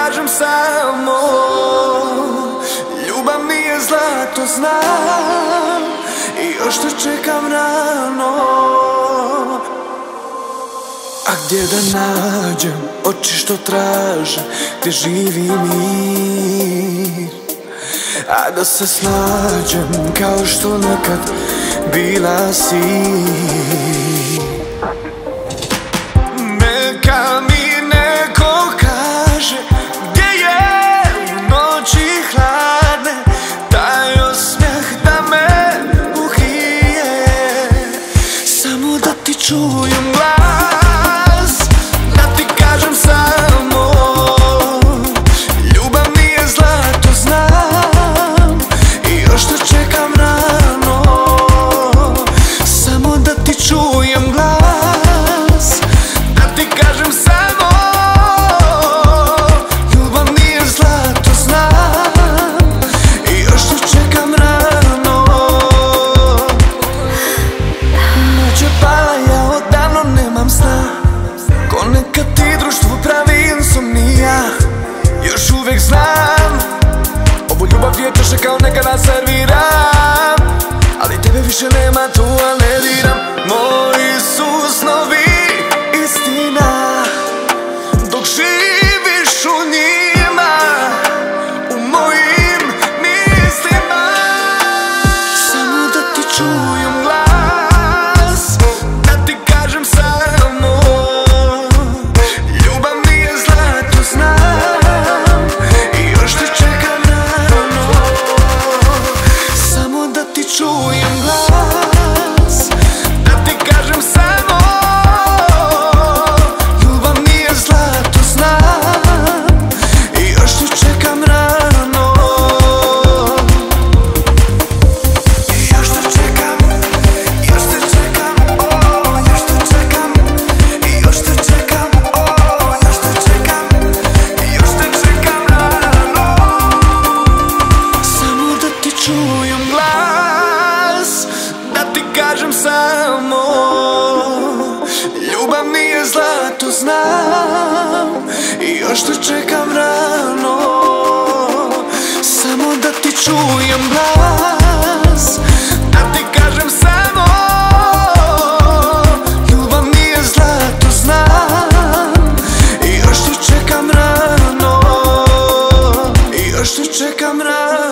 kažem samo, ljubav nije zlato, znam, i još te čekam rano. A gdje da nađem oči što traže, gdje živi mir, a da se snađem kao što nekad bila si. Neka mi neko kaže gdje je u noći hladne taj osmijeh da me uhije, samo da ti čujem glas, da ti kažem samo, ljubav nije zlato, znam, i još te čekam rano, samo da ti čujem glas, da ti kažem samo, ljubav nije zlato, znam, i još te čekam rano. Noć je pala, ja odavno nemam sna, ko nekad ti društvo pravi insomnija. Još uvijek znam, ovu ljubav vječaše kao nekada serviram, ali tebe više nema tu, a ne diram. Moji su snovi istina, dok živiš u njima, u mojim mislima, samo da ti čujem glas, da ti kažem samo, ljubav nije zlato, znam, i još te čekam rano, samo da ti čujem glas, da ti kažem samo, ljubav nije zlato, znam, i još te čekam rano, i još te čekam, još te čekam, o, još te čekam, i još te čekam, o, još te čekam, i još te čekam rano, samo da ti čujem glas, da ti kažem samo, ljubav nije zlato, znam, i još te čekam rano, samo da ti čujem glas, da ti kažem samo, ljubav nije zlato, znam, i još te čekam rano, i još te čekam rano.